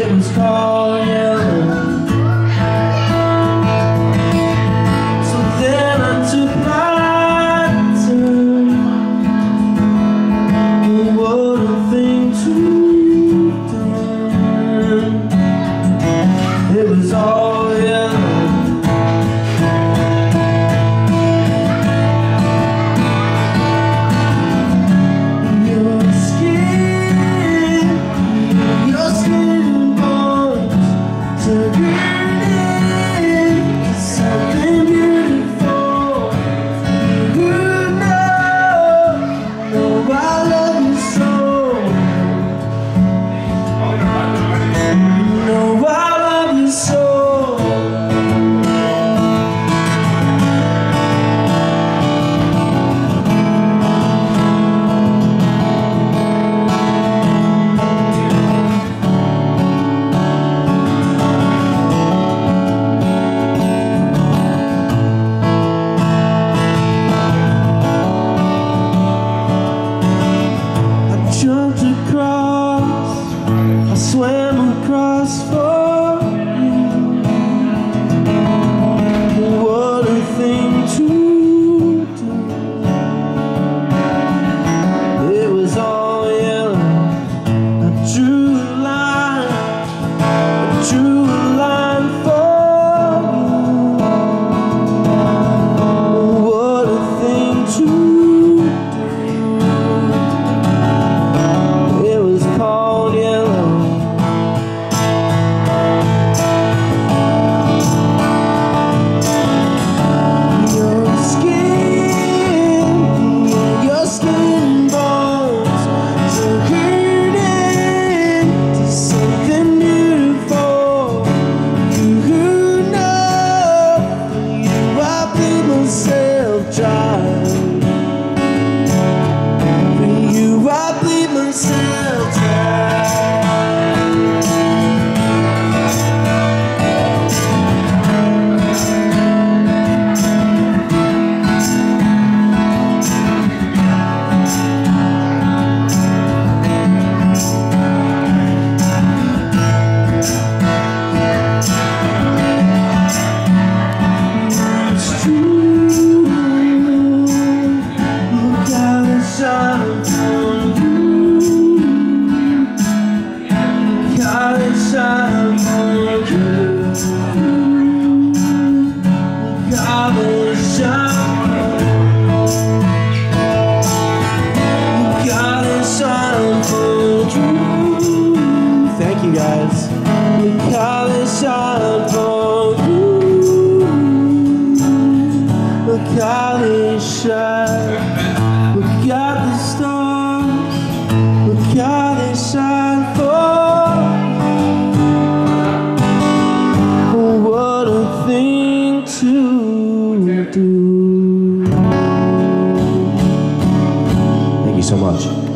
it was called yellow. So then I took my turn. Oh, what a thing to do. It was all yellow. Jumped across, I swam across for you. What a thing to do. It was all yellow. I drew a line, I drew a line for you. What a thing to do. Thank you guys. Look how they shine for you. Look how they shine. Look at the stars. Look how they shine for you. Oh, what a thing to do. Thank you so much.